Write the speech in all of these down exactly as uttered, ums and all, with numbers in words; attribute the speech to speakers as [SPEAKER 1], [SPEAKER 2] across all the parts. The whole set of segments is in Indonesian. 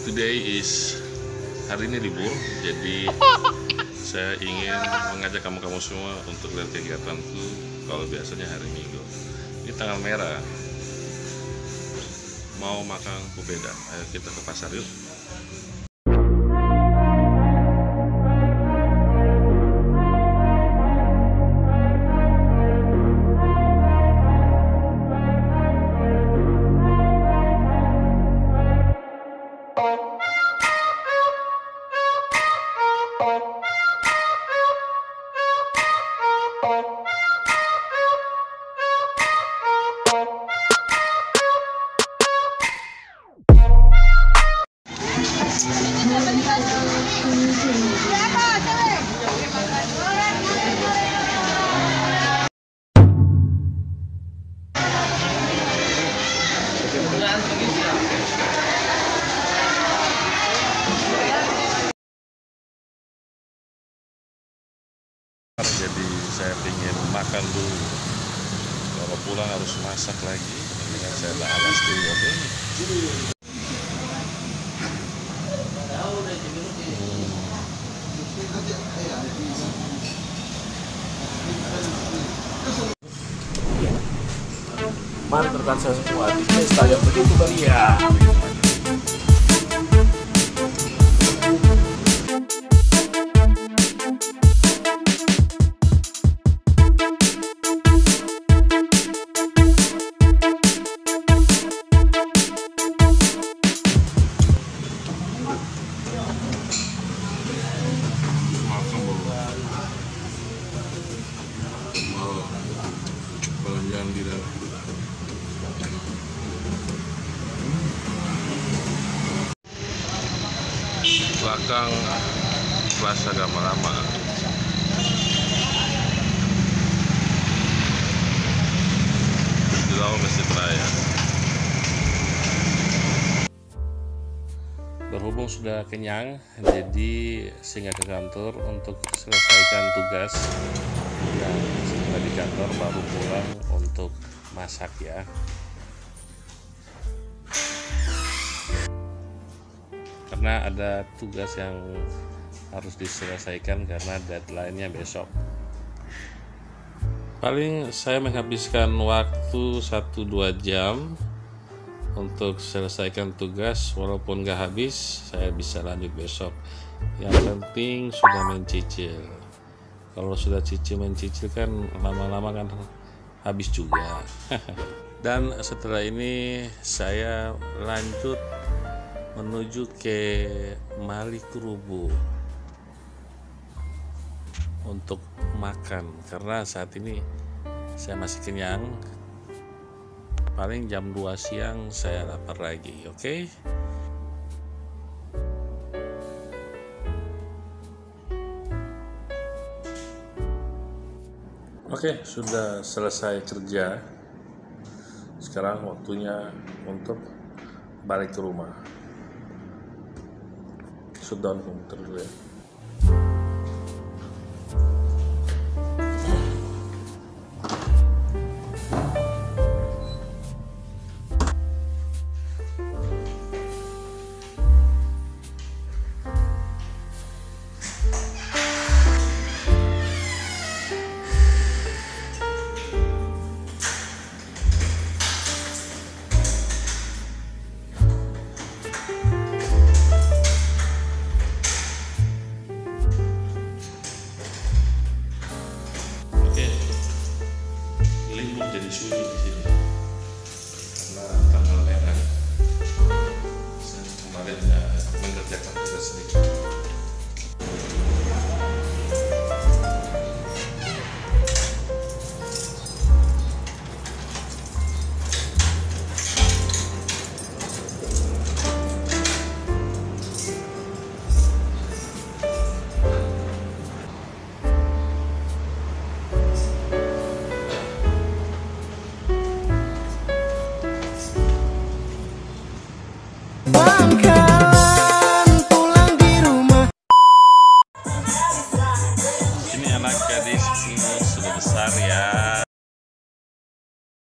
[SPEAKER 1] today is hari ini libur, jadi saya ingin mengajak kamu-kamu semua untuk lihat kegiatanku kalau biasanya hari Minggu. Ini tanggal merah, mau makan pupeda. Ayo kita ke pasar yuk. Jadi saya ingin makan dulu. Kalau pulang harus masak lagi. Dengan saya alas dulu, oke?
[SPEAKER 2] Mari rekan saya semua di pesta yang begitu meriah.
[SPEAKER 1] Jalan-jalan di dalam. Belakang Plaza Gama Lama. Di bawah Masjid Raya. Berhubung sudah kenyang, jadi singgah ke kantor untuk selesaikan tugas. Dan setelah di kantor baru pulang untuk masak ya. Karena ada tugas yang harus diselesaikan karena deadline-nya besok. Paling saya menghabiskan waktu satu dua jam untuk selesaikan tugas, walaupun gak habis saya bisa lanjut besok. Yang penting sudah mencicil. Kalau sudah cicil mencicil kan lama-lama kan habis juga. Dan setelah ini saya lanjut menuju ke Malikurubu untuk makan karena saat ini saya masih kenyang. Paling jam dua siang saya lapar lagi, oke? Okay? Oke, sudah selesai kerja. Sekarang waktunya untuk balik ke rumah. Shutdown komputer dulu ya. Jadi sunyi di sini karena tanggal merah. Saya kemarin mengerjakan tugas sedikit.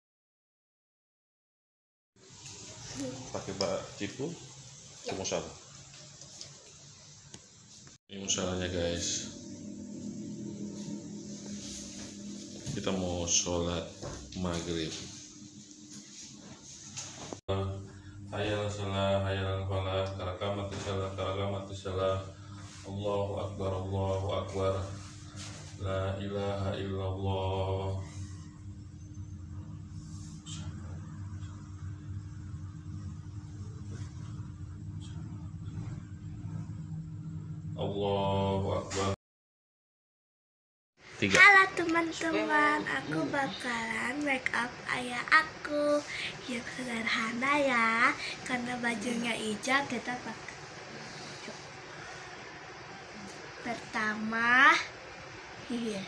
[SPEAKER 1] pakai bak cipu cuma satu. Ini musolanya guys, kita mau sholat maghrib. Hayal salah, hayal falah, karakamat salah, karakamat salah. Allahu akbar, Allahu akbar. La ilaha illallah. Allahu akbar. Tiga.
[SPEAKER 3] Halo teman-teman, aku bakalan make up ayah aku yang sederhana ya, karena bajunya hijau. Kita pakai pertama, iya.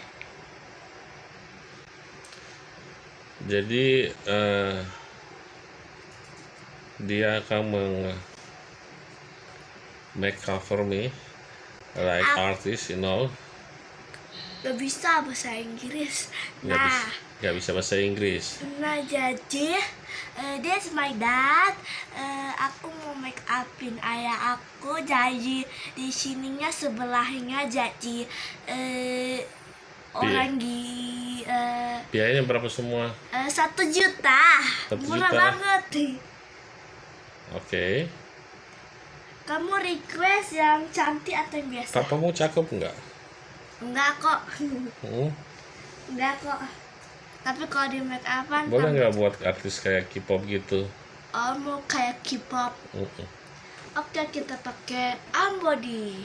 [SPEAKER 1] Jadi uh, dia akan meng make cover me like
[SPEAKER 3] Aku-
[SPEAKER 1] artist, you know.
[SPEAKER 3] Gak bisa bahasa Inggris.
[SPEAKER 1] Nggak bisa,
[SPEAKER 3] Nah,
[SPEAKER 1] nggak bisa bahasa Inggris.
[SPEAKER 3] nah jadi uh, this my dad. Uh, aku mau make upin ayah aku. Jadi di sininya sebelahnya jadi uh, orang di uh,
[SPEAKER 1] Biayanya berapa semua?
[SPEAKER 3] uh, satu juta.
[SPEAKER 1] Satu
[SPEAKER 3] Murah
[SPEAKER 1] juta.
[SPEAKER 3] banget.
[SPEAKER 1] Oke.
[SPEAKER 3] Kamu request yang cantik atau yang biasa?
[SPEAKER 1] Papamu cakep nggak?
[SPEAKER 3] Enggak kok.
[SPEAKER 1] Hmm?
[SPEAKER 3] Enggak kok. Tapi kalau di make upan
[SPEAKER 1] Boleh
[SPEAKER 3] kamu-
[SPEAKER 1] nggak buat artis kayak K-pop gitu?
[SPEAKER 3] Oh, mau kayak K-pop.
[SPEAKER 1] Mm-mm.
[SPEAKER 3] Oke, kita pakai Ambody.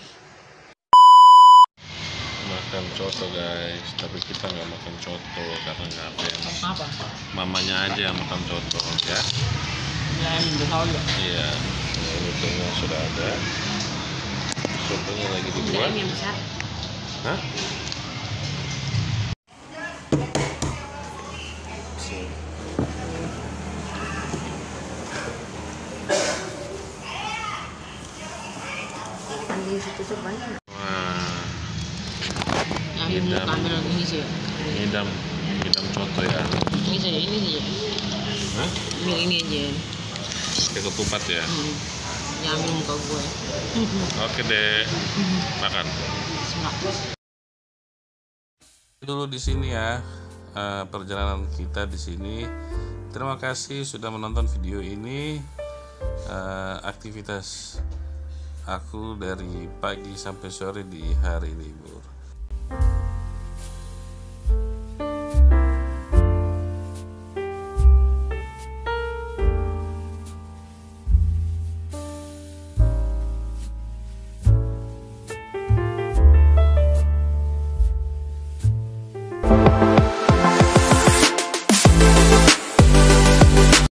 [SPEAKER 1] Makan coto guys, tapi kita nggak makan coto karena nggak famous.
[SPEAKER 4] Apa?
[SPEAKER 1] Mamanya aja yang makan coto ya.
[SPEAKER 4] Yang tahu ya.
[SPEAKER 1] Iya, ini tengah sudah ada. Sotonya lagi dibuat.
[SPEAKER 4] Yang besar.
[SPEAKER 1] Hah?
[SPEAKER 4] Di situ tuh banyak.
[SPEAKER 1] Wah,
[SPEAKER 4] Yang ini
[SPEAKER 1] Hidam.
[SPEAKER 4] kamera ini sih.
[SPEAKER 1] ngidam, ngidam coto ya.
[SPEAKER 4] Ini saja, ini saja.
[SPEAKER 1] Hah?
[SPEAKER 4] Ambil ini aja.
[SPEAKER 1] Kayak ketupat ya.
[SPEAKER 4] Hmm. Yang ambil muka gue.
[SPEAKER 1] Oke deh, makan.
[SPEAKER 4] Semangat.
[SPEAKER 1] Dulu di sini ya, eh, perjalanan kita di sini. Terima kasih sudah menonton video ini. Eh, aktivitas aku dari pagi sampai sore di hari libur.